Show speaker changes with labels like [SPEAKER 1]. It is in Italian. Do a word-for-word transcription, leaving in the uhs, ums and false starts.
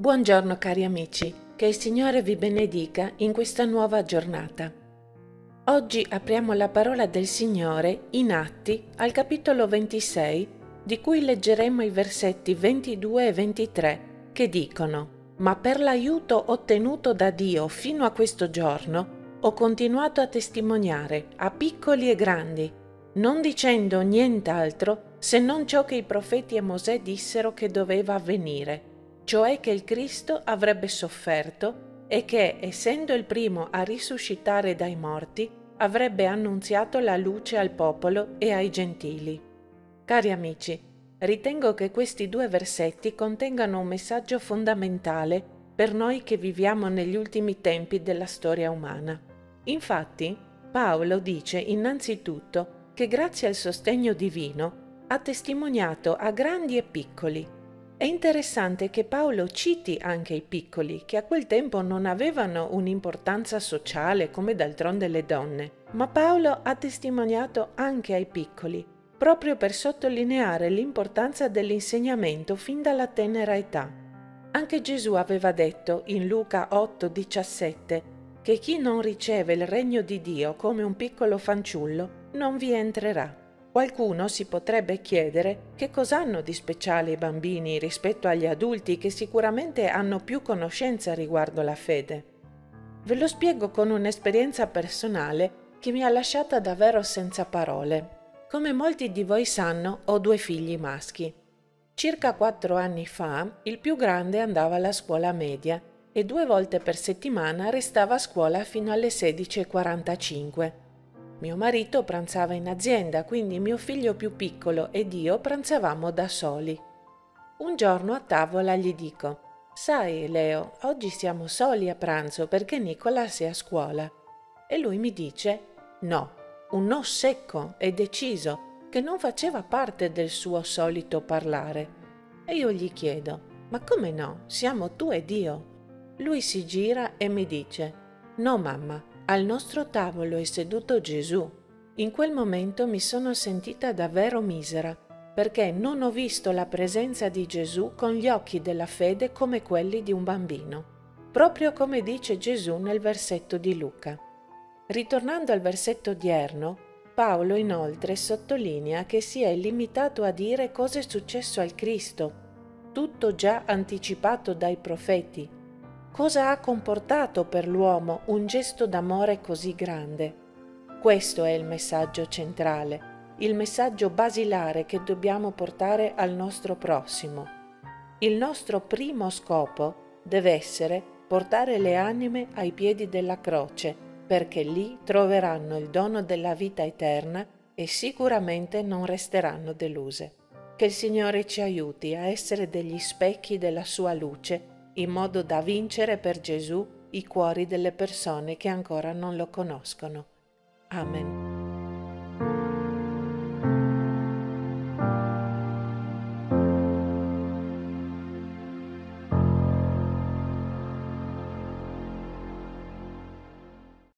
[SPEAKER 1] Buongiorno cari amici, che il Signore vi benedica in questa nuova giornata. Oggi apriamo la parola del Signore in Atti al capitolo ventisei, di cui leggeremo i versetti ventidue e ventitré, che dicono: «Ma per l'aiuto ottenuto da Dio fino a questo giorno ho continuato a testimoniare a piccoli e grandi, non dicendo nient'altro se non ciò che i profeti e Mosè dissero che doveva avvenire, cioè che il Cristo avrebbe sofferto e che, essendo il primo a risuscitare dai morti, avrebbe annunziato la luce al popolo e ai gentili». Cari amici, ritengo che questi due versetti contengano un messaggio fondamentale per noi che viviamo negli ultimi tempi della storia umana. Infatti, Paolo dice innanzitutto che grazie al sostegno divino ha testimoniato a grandi e piccoli. È interessante che Paolo citi anche i piccoli, che a quel tempo non avevano un'importanza sociale come d'altronde le donne, ma Paolo ha testimoniato anche ai piccoli, proprio per sottolineare l'importanza dell'insegnamento fin dalla tenera età. Anche Gesù aveva detto in Luca otto diciassette che chi non riceve il regno di Dio come un piccolo fanciullo non vi entrerà. Qualcuno si potrebbe chiedere che cosa hanno di speciale i bambini rispetto agli adulti che sicuramente hanno più conoscenza riguardo la fede. Ve lo spiego con un'esperienza personale che mi ha lasciata davvero senza parole. Come molti di voi sanno, ho due figli maschi. Circa quattro anni fa, il più grande andava alla scuola media e due volte per settimana restava a scuola fino alle sedici e quarantacinque. Mio marito pranzava in azienda, quindi mio figlio più piccolo ed io pranzavamo da soli. Un giorno a tavola gli dico: «Sai, Leo, oggi siamo soli a pranzo perché Nicolas è a scuola». E lui mi dice no, un no secco e deciso che non faceva parte del suo solito parlare. E io gli chiedo: «Ma come no? Siamo tu ed io». Lui si gira e mi dice: «No, mamma, al nostro tavolo è seduto Gesù». In quel momento mi sono sentita davvero misera, perché non ho visto la presenza di Gesù con gli occhi della fede come quelli di un bambino, proprio come dice Gesù nel versetto di Luca. Ritornando al versetto odierno, Paolo inoltre sottolinea che si è limitato a dire cosa è successo al Cristo, tutto già anticipato dai profeti. Cosa ha comportato per l'uomo un gesto d'amore così grande? Questo è il messaggio centrale, il messaggio basilare che dobbiamo portare al nostro prossimo. Il nostro primo scopo deve essere portare le anime ai piedi della croce, perché lì troveranno il dono della vita eterna e sicuramente non resteranno deluse. Che il Signore ci aiuti a essere degli specchi della sua luce, in modo da vincere per Gesù i cuori delle persone che ancora non lo conoscono. Amen.